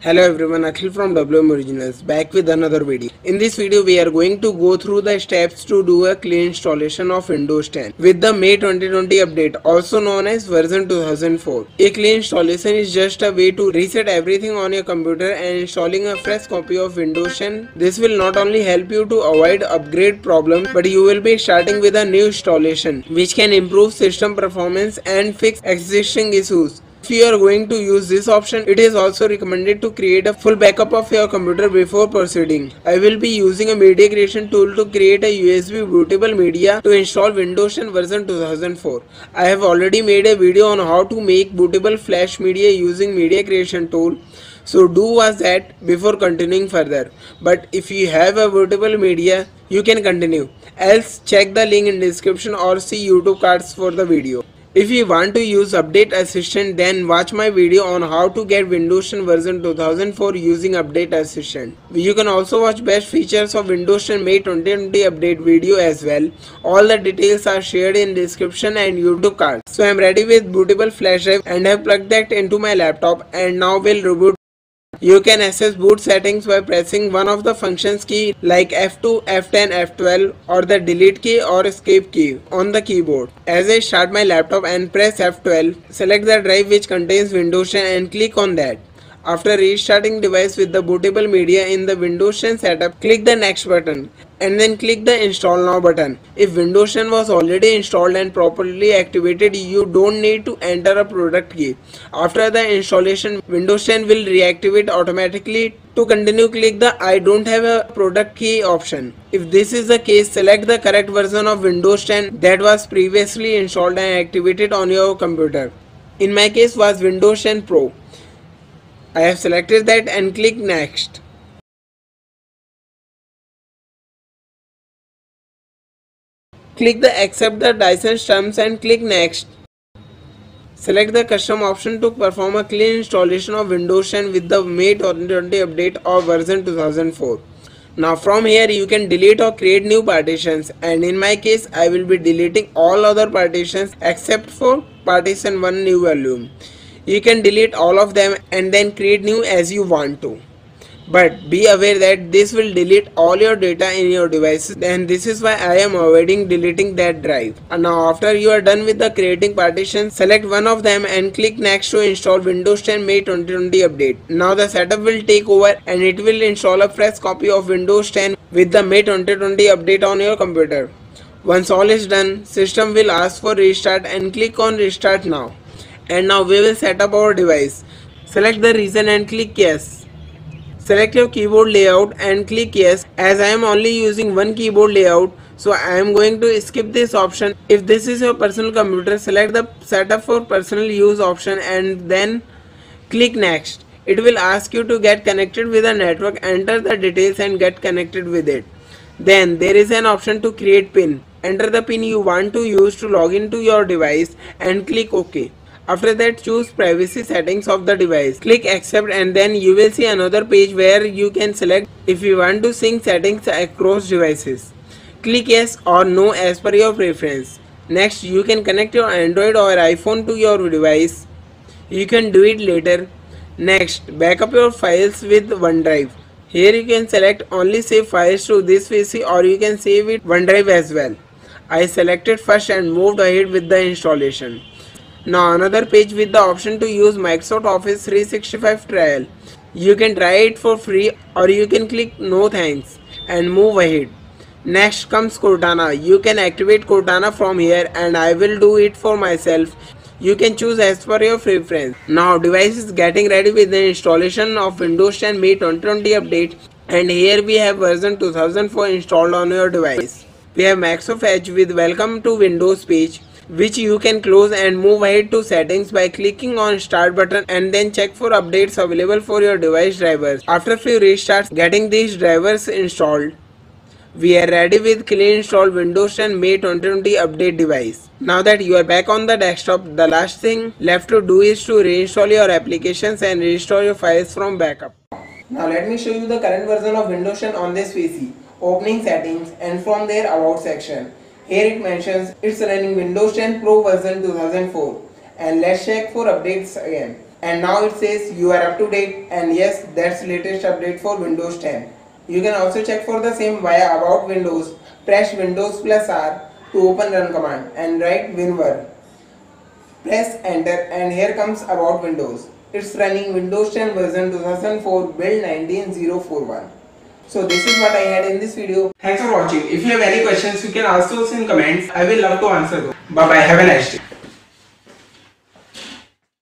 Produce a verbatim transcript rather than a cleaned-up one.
Hello everyone, Akhil from W M Originals back with another video. In this video we are going to go through the steps to do a clean installation of Windows ten with the May twenty twenty update, also known as version two thousand four. A clean installation is just a way to reset everything on your computer and installing a fresh copy of Windows ten. This will not only help you to avoid upgrade problems, but you will be starting with a new installation which can improve system performance and fix existing issues. If you are going to use this option, it is also recommended to create a full backup of your computer before proceeding. I will be using a media creation tool to create a U S B bootable media to install Windows ten version two thousand four. I have already made a video on how to make bootable flash media using media creation tool. So do watch that before continuing further. But if you have a bootable media, you can continue. Else check the link in description or see YouTube cards for the video. If you want to use Update Assistant, then watch my video on how to get Windows ten version two thousand four using Update Assistant. You can also watch best features of Windows ten May twenty twenty update video as well. All the details are shared in description and YouTube card. So I am ready with bootable flash drive and have plugged that into my laptop, and now we'll reboot. You can access boot settings by pressing one of the functions key like F two, F ten, F twelve or the delete key or escape key on the keyboard. As I start my laptop and press F twelve, select the drive which contains Windows ten and click on that. After restarting device with the bootable media in the Windows ten setup, click the next button and then click the install now button. If Windows ten was already installed and properly activated, you don't need to enter a product key. After the installation, Windows ten will reactivate automatically. To continue, click the I don't have a product key option. If this is the case, select the correct version of Windows ten that was previously installed and activated on your computer. In my case was Windows ten Pro. I have selected that and click next. Click the accept the license terms and click next. Select the custom option to perform a clean installation of Windows ten with the May twenty twenty update of version two thousand four. Now from here you can delete or create new partitions, and in my case I will be deleting all other partitions except for partition one new volume. You can delete all of them and then create new as you want to. But be aware that this will delete all your data in your devices, and this is why I am avoiding deleting that drive. And now after you are done with the creating partitions, select one of them and click next to install Windows ten May twenty twenty update. Now the setup will take over and it will install a fresh copy of Windows ten with the May twenty twenty update on your computer. Once all is done, system will ask for restart and click on restart now. And now we will set up our device. Select the region and click yes. Select your keyboard layout and click yes. As I am only using one keyboard layout, so I am going to skip this option. If this is your personal computer, select the setup for personal use option and then click next. It will ask you to get connected with a network. Enter the details and get connected with it. Then there is an option to create PIN. Enter the PIN you want to use to log into your device and click OK. After that, choose privacy settings of the device. Click accept and then you will see another page where you can select if you want to sync settings across devices. Click yes or no as per your preference. Next, you can connect your Android or iPhone to your device. You can do it later. Next, backup your files with OneDrive. Here you can select only save files to this P C or you can save it OneDrive as well. I selected first and moved ahead with the installation. Now another page with the option to use Microsoft Office three sixty-five trial. You can try it for free or you can click no thanks and move ahead. Next comes Cortana. You can activate Cortana from here and I will do it for myself. You can choose as per your preference. Now device is getting ready with the installation of Windows ten May twenty twenty update, and here we have version two thousand four installed on your device. We have Microsoft Edge with welcome to Windows page, which you can close and move ahead to settings by clicking on start button and then check for updates available for your device drivers. After few restarts getting these drivers installed, we are ready with clean installed Windows ten May twenty twenty update device. Now that you are back on the desktop, the last thing left to do is to reinstall your applications and restore your files from backup. Now let me show you the current version of Windows ten on this P C. Opening settings and from their about section. Here it mentions it's running Windows ten Pro version two thousand four, and let's check for updates again. and now it says you are up to date, and yes, that's latest update for Windows ten. You can also check for the same via About Windows. Press Windows plus R to open run command and write WinWar. Press enter and here comes About Windows. It's running Windows ten version two thousand four build nineteen oh forty-one. So this is what I had in this video. Thanks for watching. If you have any questions, you can ask those in comments. I will love to answer those. Bye bye. Have a nice day.